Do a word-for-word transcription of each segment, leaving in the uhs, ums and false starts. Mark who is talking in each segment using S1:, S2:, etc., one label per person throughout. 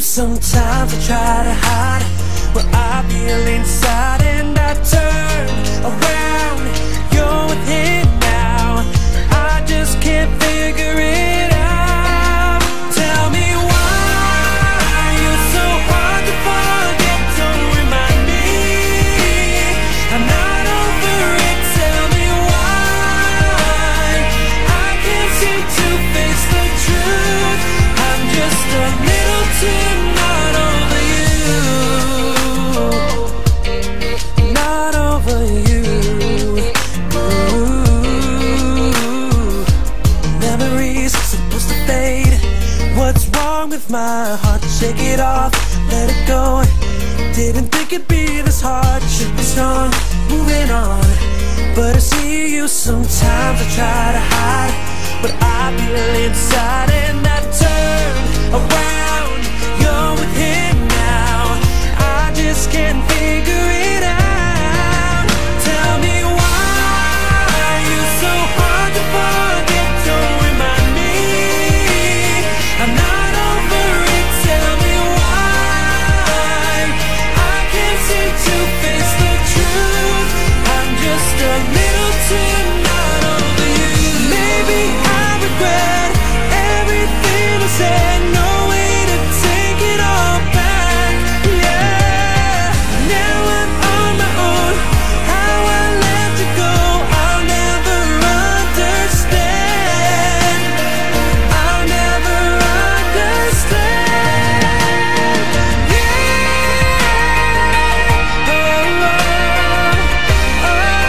S1: sometimes I try to hide what I feel inside, and I turn around, you're with him now. I just can't figure it out. Tell me why you're so hard to forget. Don't remind me I'm not over it. Tell me why I can't seem to face the truth. I'm just a little too not over you, not over you. Ooh. Memories supposed to fade. What's wrong with my heart? Shake it off, let it go. Didn't think it'd be this hard. Should be strong, moving on. But I see you sometimes. I try to hide what I feel inside, and I turn around, you're with him now. I just can't figure it out. Tell me why you're so hard to forget. Don't remind me I'm not over it. Tell me why I can't seem to face the truth. I'm just a little too not over you. Maybe I regret everything I said. No way to take it all back. Yeah, now I'm on my own. How I let you go, I'll never understand. I'll never understand. Yeah. Oh, oh,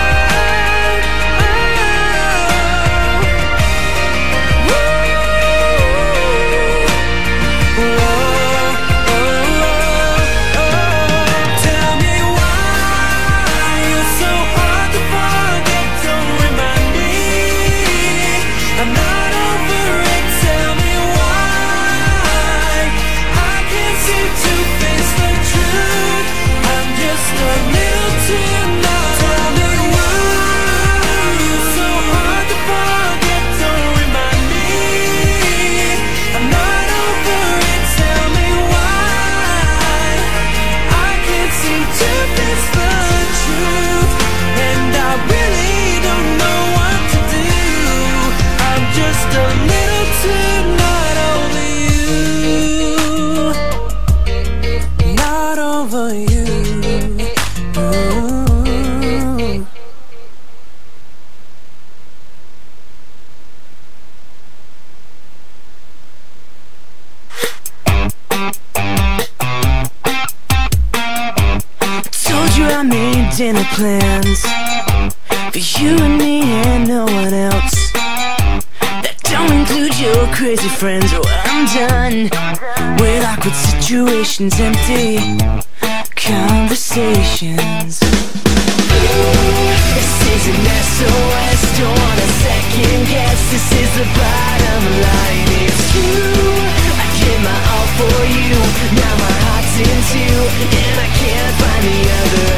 S1: Tell me why you're so hard to forget. Don't remind me I'm not over it. Tell me why I can't seem to face the truth. I'm just a little too not. Tell me why you're so hard to forget. Don't remind me I'm not over it. Tell me why I can't seem to face the truth, and I really don't know what to do. I'm just a little too not over you, not over you. Ooh. Told you I made dinner plans for you and me and no one else. That don't include your crazy friends. Oh, I'm done with awkward situations, empty conversations. This is an S O S, don't wanna second guess. This is the bottom line, it's true. I give my all for you, now my heart's in two, and I can't find the other